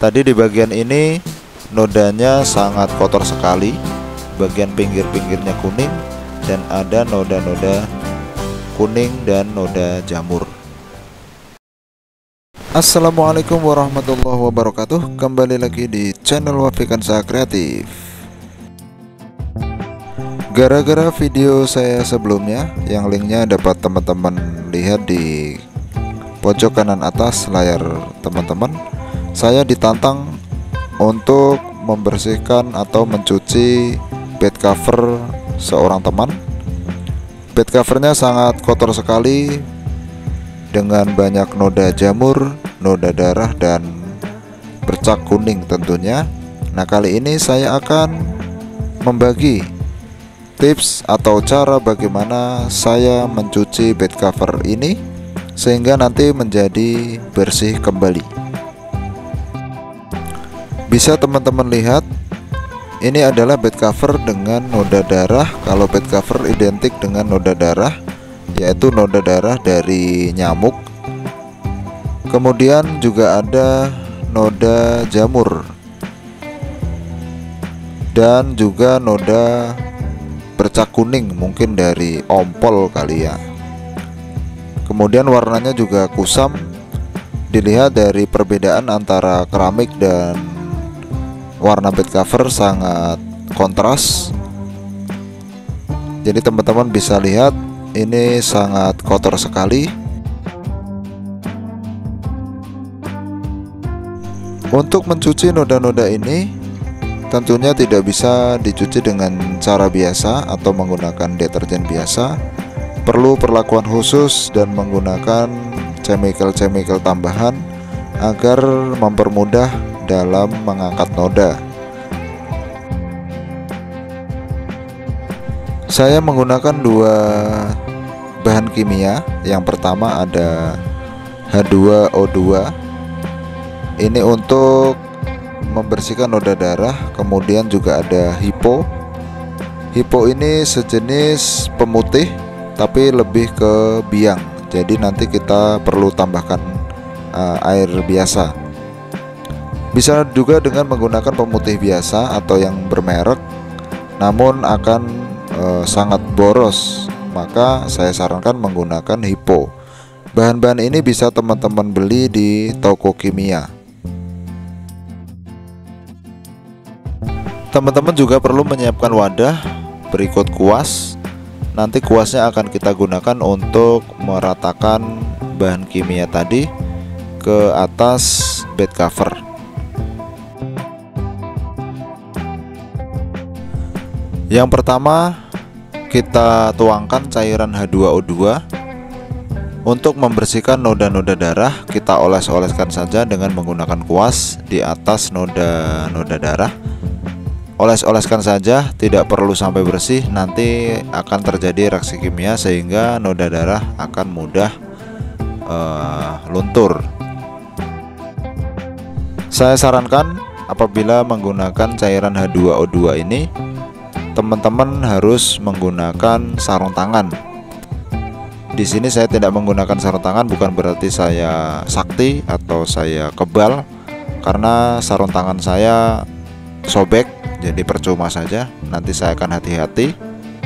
Tadi di bagian ini nodanya sangat kotor sekali, bagian pinggir-pinggirnya kuning dan ada noda-noda kuning dan noda jamur. Assalamualaikum warahmatullahi wabarakatuh. Kembali lagi di channel Wafikansa Kreatif. Gara-gara video saya sebelumnya yang linknya dapat teman-teman lihat di pojok kanan atas layar teman-teman, saya ditantang untuk membersihkan atau mencuci bed cover seorang teman. Bed covernya sangat kotor sekali dengan banyak noda jamur, noda darah, dan bercak kuning tentunya. Nah, kali ini saya akan membagi tips atau cara bagaimana saya mencuci bed cover ini sehingga nanti menjadi bersih kembali. Bisa teman-teman lihat, ini adalah bed cover dengan noda darah. Kalau bed cover identik dengan noda darah, yaitu noda darah dari nyamuk. Kemudian juga ada noda jamur dan juga noda bercak kuning, mungkin dari ompol kali ya. Kemudian warnanya juga kusam. Dilihat dari perbedaan antara keramik dan warna bed cover sangat kontras. Jadi teman-teman bisa lihat ini sangat kotor sekali. Untuk mencuci noda-noda ini tentunya tidak bisa dicuci dengan cara biasa atau menggunakan deterjen biasa. Perlu perlakuan khusus dan menggunakan chemical tambahan agar mempermudah dalam mengangkat noda. Saya menggunakan dua bahan kimia. Yang pertama ada H2O2. Ini untuk membersihkan noda darah. Kemudian juga ada Hypo. Hypo ini sejenis pemutih tapi lebih ke biang. Jadi nanti kita perlu tambahkan air biasa. Bisa juga dengan menggunakan pemutih biasa atau yang bermerek, namun akan sangat boros. Maka saya sarankan menggunakan Hypo. Bahan-bahan ini bisa teman-teman beli di toko kimia. Teman-teman juga perlu menyiapkan wadah berikut kuas. Nanti kuasnya akan kita gunakan untuk meratakan bahan kimia tadi ke atas bed cover. Yang pertama, kita tuangkan cairan H2O2. Untuk membersihkan noda-noda darah, kita oles-oleskan saja dengan menggunakan kuas di atas noda-noda darah. Oles-oleskan saja, tidak perlu sampai bersih, nanti akan terjadi reaksi kimia sehingga noda darah akan mudah luntur. Saya sarankan apabila menggunakan cairan H2O2 ini, teman-teman harus menggunakan sarung tangan. Di sini saya tidak menggunakan sarung tangan, bukan berarti saya sakti atau saya kebal, karena sarung tangan saya sobek, jadi percuma saja. Nanti saya akan hati-hati.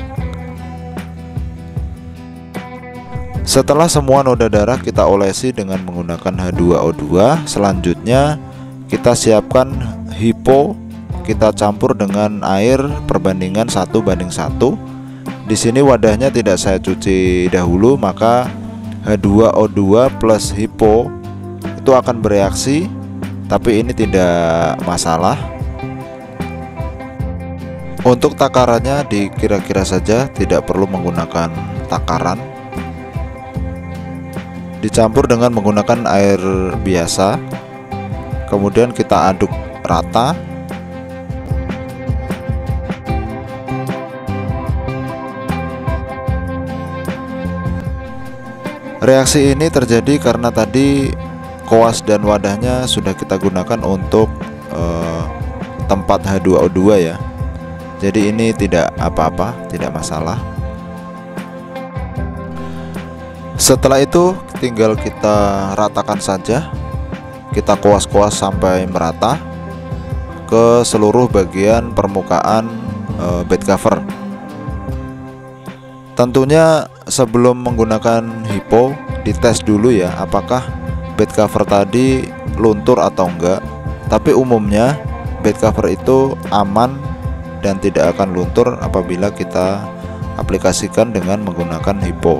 Setelah semua noda darah kita olesi dengan menggunakan H2O2, selanjutnya kita siapkan Hypo. Kita campur dengan air perbandingan 1:1. Di sini wadahnya tidak saya cuci dahulu, maka H2O2 plus Hypo itu akan bereaksi, tapi ini tidak masalah. Untuk takarannya dikira-kira saja, tidak perlu menggunakan takaran. Dicampur dengan menggunakan air biasa. Kemudian kita aduk rata. Reaksi ini terjadi karena tadi kuas dan wadahnya sudah kita gunakan untuk tempat H2O2 ya. Jadi ini tidak apa-apa, tidak masalah. Setelah itu tinggal kita ratakan saja. kita kuas-kuas sampai merata ke seluruh bagian permukaan bed cover. Tentunya sebelum menggunakan Hypo, dites dulu ya apakah bed cover tadi luntur atau enggak. Tapi umumnya bed cover itu aman dan tidak akan luntur apabila kita aplikasikan dengan menggunakan Hypo.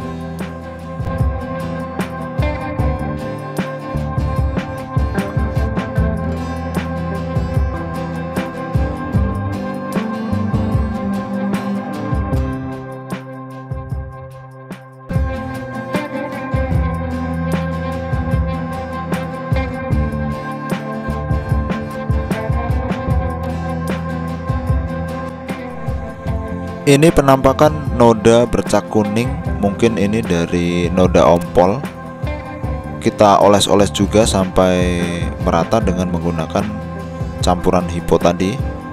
Ini penampakan noda bercak kuning, mungkin ini dari noda ompol. Kita oles-oles juga sampai merata dengan menggunakan campuran Hypo tadi.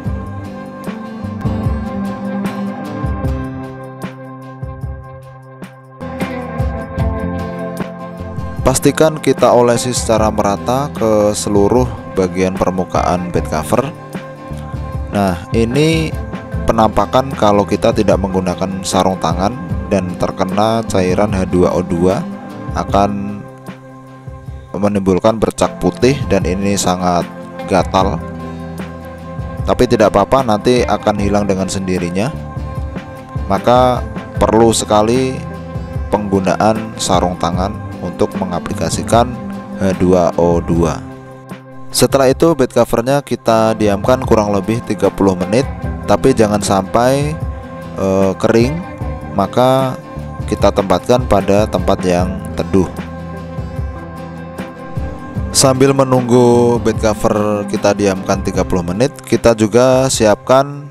Pastikan kita olesi secara merata ke seluruh bagian permukaan bed cover. Nah, ini penampakan kalau kita tidak menggunakan sarung tangan dan terkena cairan H2O2 akan menimbulkan bercak putih dan ini sangat gatal. Tapi tidak apa-apa, nanti akan hilang dengan sendirinya. Maka perlu sekali penggunaan sarung tangan untuk mengaplikasikan H2O2. Setelah itu bed covernya kita diamkan kurang lebih 30 menit. Tapi jangan sampai kering, maka kita tempatkan pada tempat yang teduh. Sambil menunggu bed cover kita diamkan 30 menit, kita juga siapkan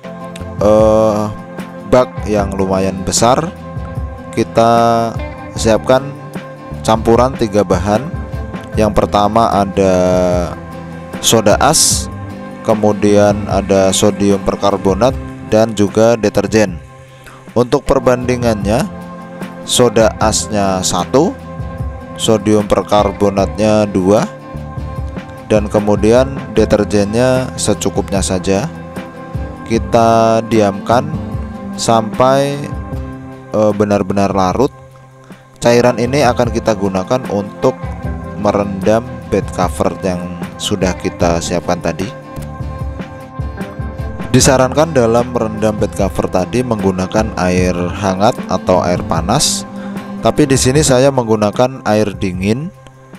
bak yang lumayan besar. Kita siapkan campuran 3 bahan. Yang pertama ada soda as, kemudian ada sodium perkarbonat dan juga deterjen. Untuk perbandingannya, soda asnya 1, sodium perkarbonatnya 2, dan kemudian deterjennya secukupnya saja. Kita diamkan sampai benar-benar larut. Cairan ini akan kita gunakan untuk merendam bed cover yang sudah kita siapkan tadi. Disarankan dalam merendam bed cover tadi menggunakan air hangat atau air panas. Tapi di sini saya menggunakan air dingin.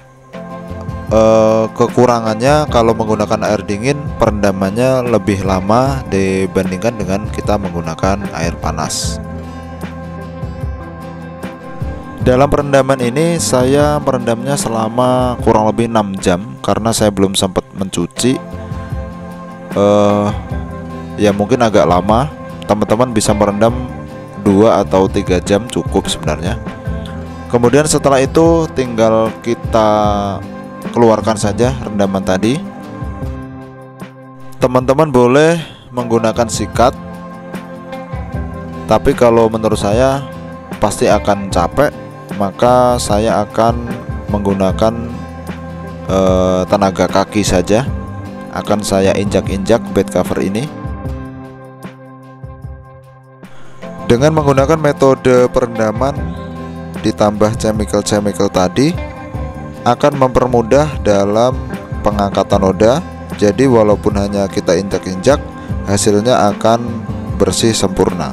Kekurangannya kalau menggunakan air dingin perendamannya lebih lama dibandingkan dengan kita menggunakan air panas. Dalam perendaman ini saya merendamnya selama kurang lebih 6 jam karena saya belum sempat mencuci. Ya mungkin agak lama, teman-teman bisa merendam 2 atau 3 jam cukup sebenarnya. Kemudian setelah itu tinggal kita keluarkan saja rendaman tadi. Teman-teman boleh menggunakan sikat, tapi kalau menurut saya pasti akan capek, maka saya akan menggunakan tenaga kaki saja. Akan saya injak-injak bed cover ini. Dengan menggunakan metode perendaman ditambah chemical tadi akan mempermudah dalam pengangkatan noda. Jadi walaupun hanya kita injak-injak, hasilnya akan bersih sempurna.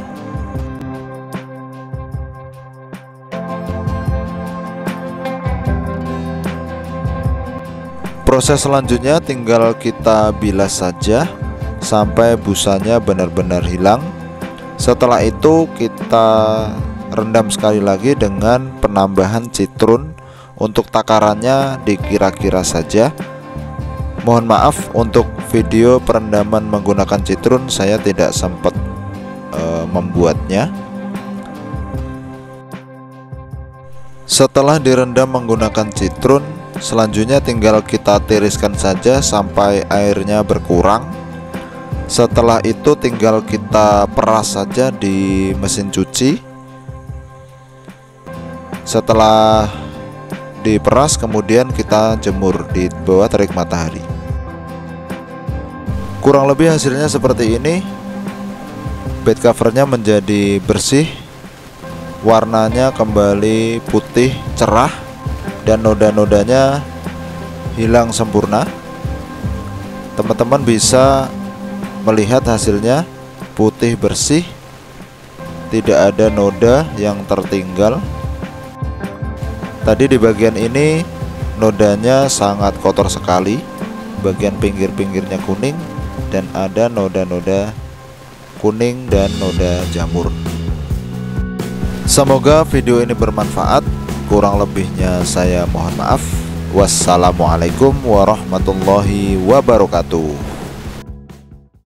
Proses selanjutnya tinggal kita bilas saja sampai busanya benar-benar hilang. Setelah itu kita rendam sekali lagi dengan penambahan citrun. Untuk takarannya dikira-kira saja. Mohon maaf untuk video perendaman menggunakan citrun saya tidak sempat membuatnya. Setelah direndam menggunakan citrun, selanjutnya tinggal kita tiriskan saja sampai airnya berkurang. Setelah itu tinggal kita peras saja di mesin cuci. Setelah diperas, kemudian kita jemur di bawah terik matahari. Kurang lebih hasilnya seperti ini. Bed covernya menjadi bersih, warnanya kembali putih cerah, dan noda-nodanya hilang sempurna. Teman-teman bisa melihat hasilnya putih bersih, tidak ada noda yang tertinggal. Tadi di bagian ini nodanya sangat kotor sekali, bagian pinggir-pinggirnya kuning dan ada noda-noda kuning dan noda jamur. Semoga video ini bermanfaat. Kurang lebihnya saya mohon maaf. Wassalamualaikum warahmatullahi wabarakatuh.